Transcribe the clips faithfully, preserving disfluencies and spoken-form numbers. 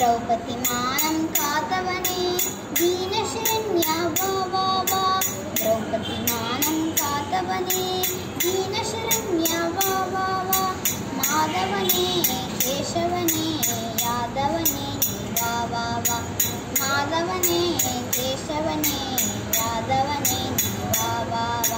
द्रौपदी मानं कातवने दीनशरण्या वा वा वा द्रौपदी मानं कातवने दीनशरण्या वा वा वा माधवने केशवने यादवने वा वा वा माधवने केशवने यादवने वा वा वा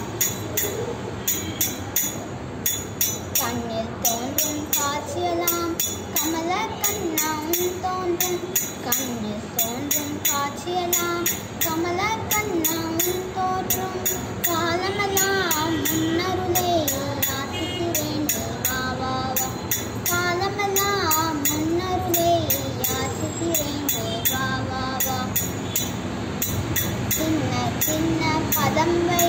கண்ணில் தோன்றும் காட்சியெல்லாம் கமல கண்ணாவும் தோன்றும் கண்ணில் தோன்றும் காட்சியெல்லாம் கமல கண்ணாவும் தோன்றும் காலமெல்லாம் முன்னருளே யாசிக்கிறேன் வா வா வா காலமெல்லாம் முன்னருளே யாசிக்கிறேன் வா வா வா சின்ன சின்ன பதம் வை